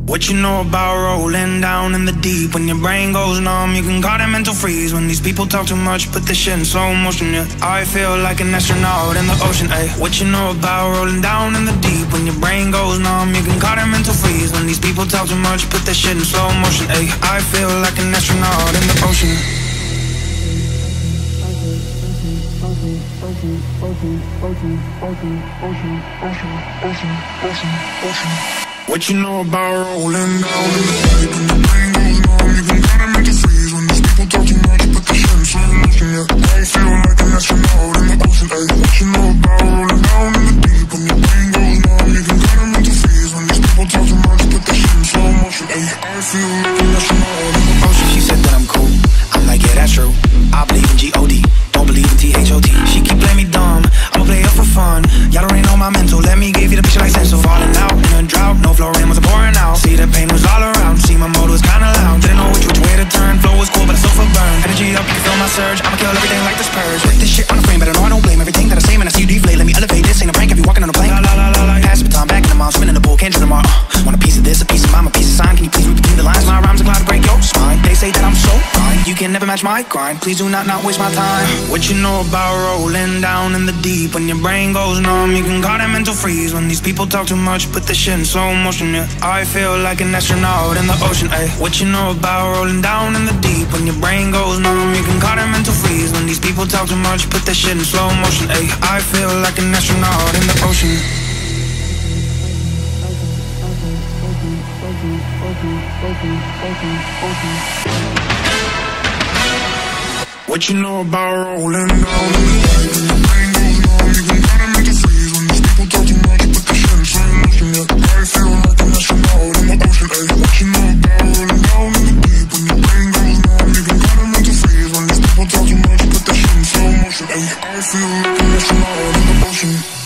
What you know about rolling down in the deep? When your brain goes numb, you can call it mental freeze. When these people talk too much, put this shit in slow motion, yeah. I feel like an astronaut in the ocean, ayy. What you know about rolling down in the deep? When your brain goes numb, you can call it mental freeze. When these people talk too much, put this shit in slow motion, ayy. I feel like an astronaut in the ocean. What you know about rolling down in the deep? When your brain goes numb, you can call it mental freeze. When these people talk too much, put the shit in slow motion, yeah. I feel like an astronaut in the ocean, ayy. What you know about rolling down in the deep? When your brain goes numb, you can call it mental freeze. When these people talk too much, put the shit in slow motion, ayy. I feel like an astronaut in the ocean. She said that I'm cool, I'm like, yeah, that's true. I believe in G-O-D, don't believe in T-H-O-T. She keep playing me dumb, I'ma play up for fun. Y'all don't ain't on my mental, let me give you the picture like sense of falling out in a drought. No flow rain was pouring out. See the pain was all around. See my mode was kinda loud. Didn't know which way to turn. Flow was cool, but it's so for burn. Energy up, you can feel my surge. I'ma kill everything like this purge. Put this shit on the frame, but I know I don't blame everything that I say. Man, I see you deflate. Let me elevate this. Ain't a prank if you walking on a plane. La la la la la. Pass the baton back in the mouth, spinning the pool, can't do tomorrow. Want a piece of this, a piece of mine, a piece of sign. Can you please read between the lines? My rhymes are glad to break your spine. They say that I'm so fine. You can never match my grind. Please do not waste my time. What you know about rolling down in the deep? When your brain goes numb, you can call that mental freeze. When these people talk too much, put the shit in slow motion, yeah. I feel like an astronaut in the ocean, ayy. What you know about rolling down in the deep? When your brain goes numb, you can call it mental freeze. When these people talk too much, put that shit in slow motion, ayy. I feel like an astronaut in the ocean. What you know about rolling down in the deep? When your brain goes numb, you can call it mental freeze. When these people talk too much, put that shit in slow motion, yeah. I feel like an astronaut in the ocean, ayy. What you know about rolling down in the deep? When your brain goes numb, you can call it mental freeze. When these people talk too much, put that shit in slow motion, ayy. I feel like an astronaut in the ocean.